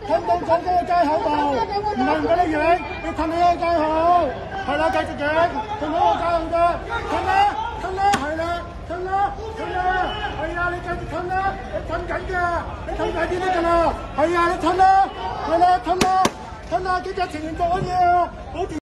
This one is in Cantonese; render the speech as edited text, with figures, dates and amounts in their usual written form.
吞到左嗰個街口度，唔係唔俾你影，你吞喺個街口，係啦，繼續影，吞喺個街口啫，吞啦，吞啦，係啦，吞啦，吞啦，係啊，你繼續吞啦，你吞緊㗎，你吞快啲得㗎啦，係啊，你吞啦，係啦，吞啦，吞啦，幾隻情緣做乜嘢啊？好